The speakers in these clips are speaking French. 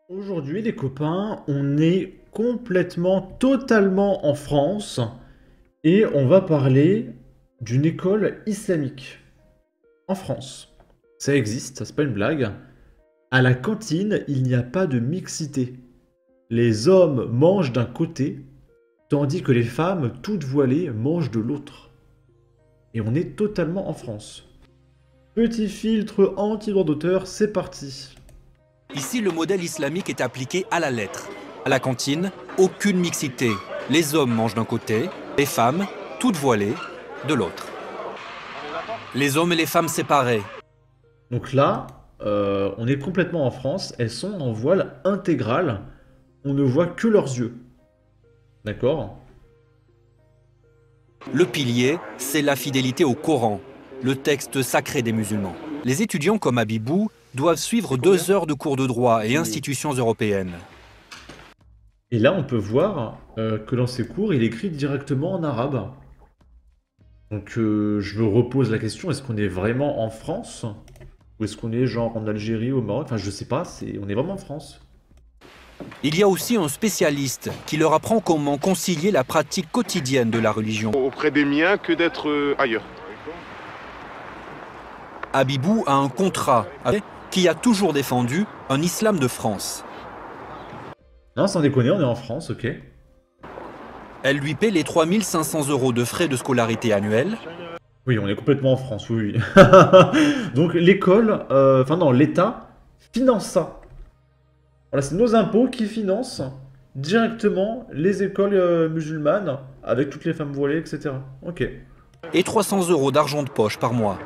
Aujourd'hui, les copains, on est complètement, totalement en France et on va parler d'une école islamique en France. Ça existe, c'est pas une blague. À la cantine, il n'y a pas de mixité. Les hommes mangent d'un côté, tandis que les femmes, toutes voilées, mangent de l'autre. Et on est totalement en France. Petit filtre anti-droit d'auteur, c'est parti. Ici, le modèle islamique est appliqué à la lettre. À la cantine, aucune mixité. Les hommes mangent d'un côté, les femmes, toutes voilées, de l'autre. Les hommes et les femmes séparés. Donc là, on est complètement en France, elles sont en voile intégral, on ne voit que leurs yeux. D'accord? Le pilier, c'est la fidélité au Coran, le texte sacré des musulmans. Les étudiants comme Abibou doivent suivre 2 heures de cours de droit et institutions européennes. Et là, on peut voir que dans ces cours, il écrit directement en arabe. Donc je me repose la question, est-ce qu'on est vraiment en France? Ou est-ce qu'on est genre en Algérie, au Maroc? Enfin, je sais pas, on est vraiment en France. Il y a aussi un spécialiste qui leur apprend comment concilier la pratique quotidienne de la religion. Auprès des miens que d'être ailleurs. Abibou a un contrat qui a toujours défendu un islam de France. Non, sans déconner, on est en France, ok. Elle lui paie les 3 500 € de frais de scolarité annuels. Oui, on est complètement en France, oui, oui. Donc l'école, enfin non, l'État finance ça. Voilà, c'est nos impôts qui financent directement les écoles musulmanes avec toutes les femmes voilées, etc. Ok. Et 300 € d'argent de poche par mois.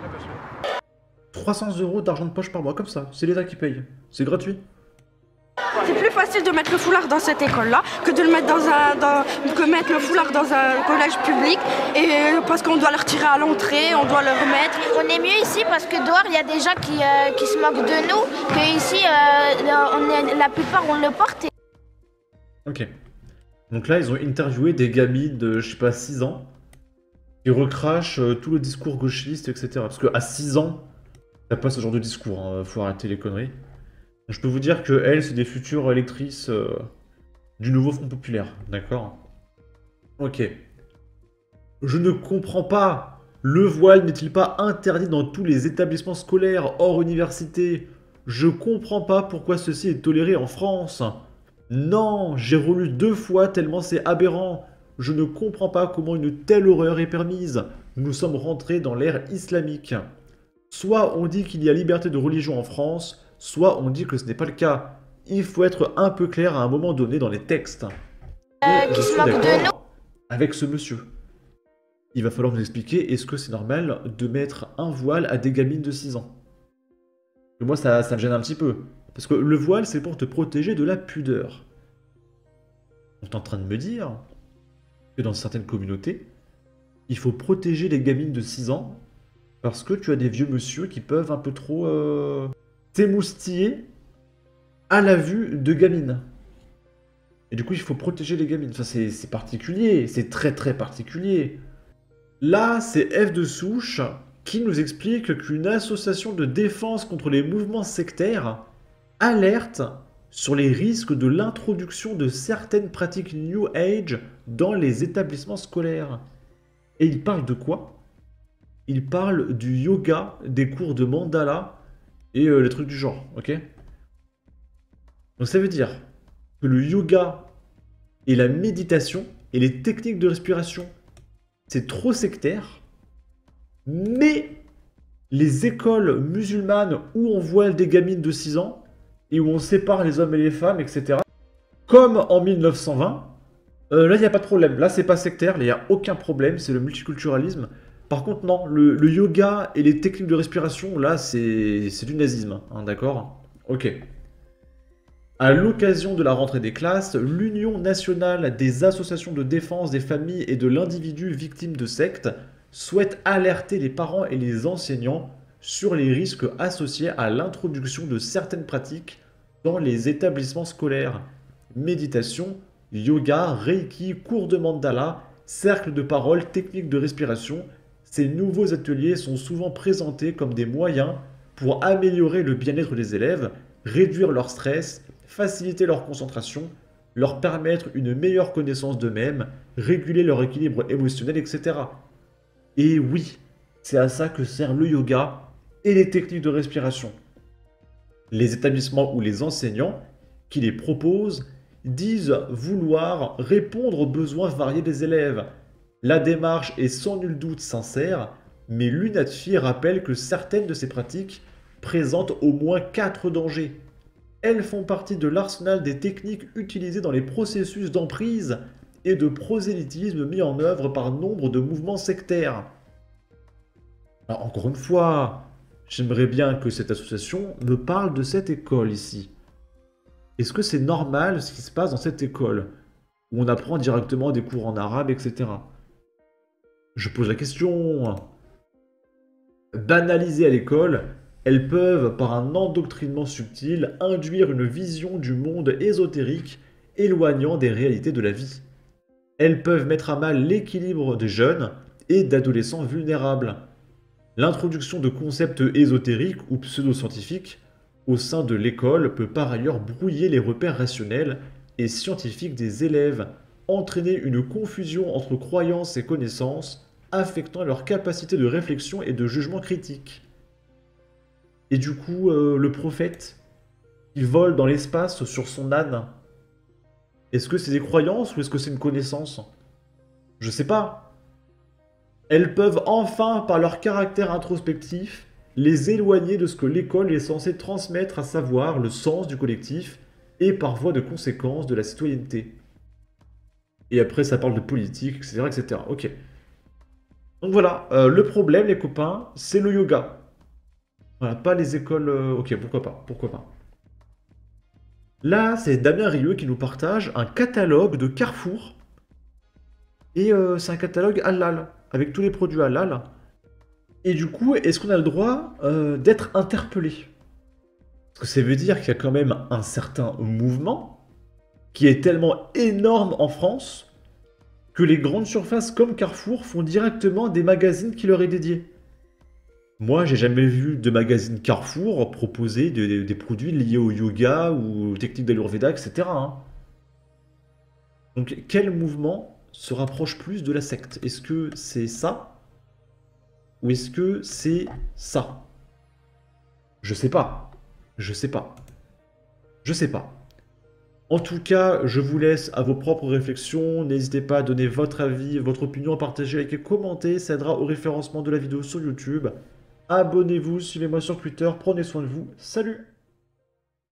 300 € d'argent de poche par mois, comme ça. C'est l'État qui paye. C'est gratuit. C'est plus facile de mettre le foulard dans cette école-là que de le mettre que mettre le foulard dans un collège public, et parce qu'on doit le retirer à l'entrée, on doit le remettre. On est mieux ici parce que dehors il y a des gens qui se moquent de nous, que ici la plupart on le porte. Ok. Donc là, ils ont interviewé des gamines de, je sais pas, 6 ans, qui recrachent tout le discours gauchiste, etc. Parce qu'à 6 ans, t'as pas ce genre de discours, hein. Faut arrêter les conneries. Je peux vous dire que elles, c'est des futures électrices du nouveau Front Populaire, d'accord? Ok. Je ne comprends pas. Le voile n'est-il pas interdit dans tous les établissements scolaires hors université? Je comprends pas pourquoi ceci est toléré en France. Non, j'ai relu 2 fois tellement c'est aberrant. Je ne comprends pas comment une telle horreur est permise. Nous sommes rentrés dans l'ère islamique. Soit on dit qu'il y a liberté de religion en France, soit on dit que ce n'est pas le cas. Il faut être un peu clair à un moment donné dans les textes. Qui se moquent de nous. Avec ce monsieur. Il va falloir nous expliquer, est-ce que c'est normal de mettre un voile à des gamines de 6 ans? Et moi, ça me gêne un petit peu. Parce que le voile, c'est pour te protéger de la pudeur. On est en train de me dire que dans certaines communautés, il faut protéger les gamines de 6 ans parce que tu as des vieux monsieur qui peuvent un peu trop s'émoustiller à la vue de gamines. Et du coup, il faut protéger les gamines. Enfin, c'est particulier, c'est très très particulier. Là, c'est F de Souche qui nous explique qu'une association de défense contre les mouvements sectaires alerte sur les risques de l'introduction de certaines pratiques New Age dans les établissements scolaires. Et il parle de quoi? Il parle du yoga, des cours de mandala et les trucs du genre, ok? Donc ça veut dire que le yoga et la méditation et les techniques de respiration, c'est trop sectaire, mais les écoles musulmanes où on voile des gamines de 6 ans et où on sépare les hommes et les femmes, etc., comme en 1920, là, il n'y a pas de problème. Là, c'est pas sectaire, il n'y a aucun problème, c'est le multiculturalisme. Par contre, non, le yoga et les techniques de respiration, là, c'est du nazisme, hein, d'accord? Ok. À l'occasion de la rentrée des classes, l'Union nationale des associations de défense des familles et de l'individu victime de sectes souhaite alerter les parents et les enseignants sur les risques associés à l'introduction de certaines pratiques dans les établissements scolaires. Méditation, yoga, reiki, cours de mandala, cercle de parole, techniques de respiration. Ces nouveaux ateliers sont souvent présentés comme des moyens pour améliorer le bien-être des élèves, réduire leur stress faciliter leur concentration, leur permettre une meilleure connaissance d'eux-mêmes, réguler leur équilibre émotionnel, etc. Et oui, c'est à ça que sert le yoga et les techniques de respiration. Les établissements ou les enseignants qui les proposent disent vouloir répondre aux besoins variés des élèves. La démarche est sans nul doute sincère, mais l'UNADFI rappelle que certaines de ces pratiques présentent au moins 4 dangers. Elles font partie de l'arsenal des techniques utilisées dans les processus d'emprise et de prosélytisme mis en œuvre par nombre de mouvements sectaires. Alors, encore une fois, j'aimerais bien que cette association me parle de cette école ici. Est-ce que c'est normal ce qui se passe dans cette école, où on apprend directement des cours en arabe, etc. Je pose la question. Banalisées à l'école, elles peuvent, par un endoctrinement subtil, induire une vision du monde ésotérique éloignant des réalités de la vie. Elles peuvent mettre à mal l'équilibre des jeunes et d'adolescents vulnérables. L'introduction de concepts ésotériques ou pseudo-scientifiques au sein de l'école peut par ailleurs brouiller les repères rationnels et scientifiques des élèves, entraîner une confusion entre croyances et connaissances, affectant leur capacité de réflexion et de jugement critique. Et du coup, le prophète, il vole dans l'espace sur son âne. Est-ce que c'est des croyances ou est-ce que c'est une connaissance? Je sais pas. Elles peuvent enfin, par leur caractère introspectif, les éloigner de ce que l'école est censée transmettre, à savoir le sens du collectif et par voie de conséquence de la citoyenneté. Et après, ça parle de politique, etc. etc. Ok. Donc voilà, le problème, les copains, c'est le yoga. Voilà, pas les écoles... ok, pourquoi pas, pourquoi pas. Là, c'est Damien Rieu qui nous partage un catalogue de Carrefour. Et c'est un catalogue halal, avec tous les produits halal. Et du coup, est-ce qu'on a le droit d'être interpellé? Parce que ça veut dire qu'il y a quand même un certain mouvement qui est tellement énorme en France que les grandes surfaces comme Carrefour font directement des magazines qui leur est dédiés. Moi, j'ai jamais vu de magazine Carrefour proposer des produits liés au yoga ou aux techniques d'Ayurveda, etc. hein. Donc, quel mouvement se rapproche plus de la secte? Est-ce que c'est ça? Ou est-ce que c'est ça? Je sais pas. Je sais pas. Je sais pas. En tout cas, je vous laisse à vos propres réflexions. N'hésitez pas à donner votre avis, votre opinion, à partager, liker, commenter. Ça aidera au référencement de la vidéo sur YouTube. Abonnez-vous, suivez-moi sur Twitter. Prenez soin de vous. Salut!